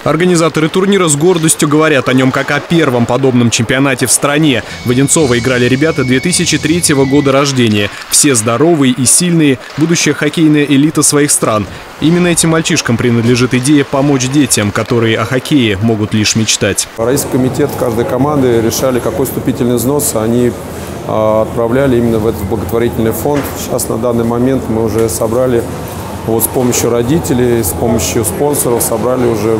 Организаторы турнира с гордостью говорят о нем как о первом подобном чемпионате в стране. В Одинцово играли ребята 2003 года рождения. Все здоровые и сильные, будущая хоккейная элита своих стран. Именно этим мальчишкам принадлежит идея помочь детям, которые о хоккее могут лишь мечтать. Российский комитет каждой команды решали, какой вступительный взнос они отправляли именно в этот благотворительный фонд. Сейчас на данный момент мы уже собрали с помощью родителей, с помощью спонсоров собрали уже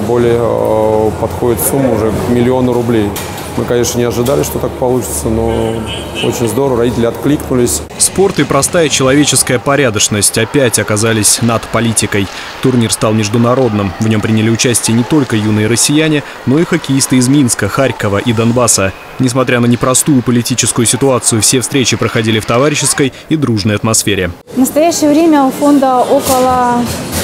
подходит сумма уже к 1 000 000 рублей. Мы, конечно, не ожидали, что так получится, но очень здорово, родители откликнулись. Спорт и простая человеческая порядочность опять оказались над политикой. Турнир стал международным. В нем приняли участие не только юные россияне, но и хоккеисты из Минска, Харькова и Донбасса. Несмотря на непростую политическую ситуацию, все встречи проходили в товарищеской и дружной атмосфере. В настоящее время у фонда около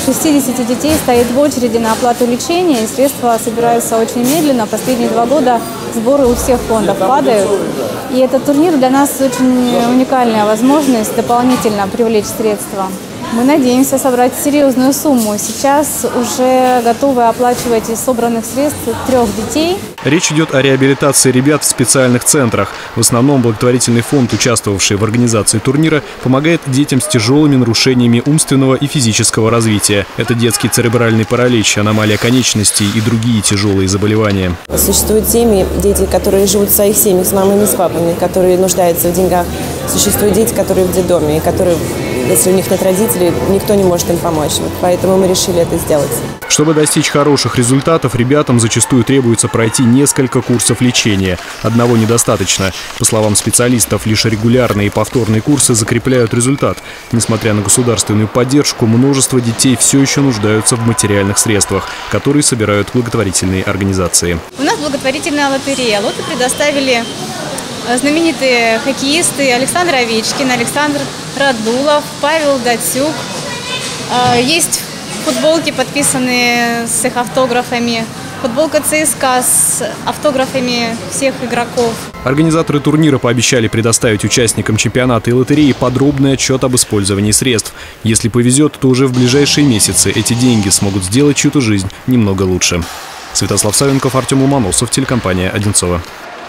60 детей стоит в очереди на оплату лечения, и средства собираются очень медленно. Последние 2 года сборы у всех фондов падают. И этот турнир для нас очень уникальная возможность дополнительно привлечь средства. Мы надеемся собрать серьезную сумму. Сейчас уже готовы оплачивать из собранных средств 3 детей. Речь идет о реабилитации ребят в специальных центрах. В основном благотворительный фонд, участвовавший в организации турнира, помогает детям с тяжелыми нарушениями умственного и физического развития. Это детский церебральный паралич, аномалия конечностей и другие тяжелые заболевания. Существуют семьи, дети, которые живут в своих семьях с мамами и с папами, которые нуждаются в деньгах. Существуют дети, которые в детдоме, и которые, если у них нет родителей, никто не может им помочь. Поэтому мы решили это сделать. Чтобы достичь хороших результатов, ребятам зачастую требуется пройти несколько курсов лечения. Одного недостаточно. По словам специалистов, лишь регулярные и повторные курсы закрепляют результат. Несмотря на государственную поддержку, множество детей все еще нуждаются в материальных средствах, которые собирают благотворительные организации. У нас благотворительная лотерея. Лоты предоставили знаменитые хоккеисты Александр Овечкин, Александр Радулов, Павел Датюк. Есть футболки, подписанные с их автографами. Футболка ЦСКА с автографами всех игроков. Организаторы турнира пообещали предоставить участникам чемпионата и лотереи подробный отчет об использовании средств. Если повезет, то уже в ближайшие месяцы эти деньги смогут сделать чью-то жизнь немного лучше. Святослав Савенков, Артем Ломоносов, телекомпания «Одинцово».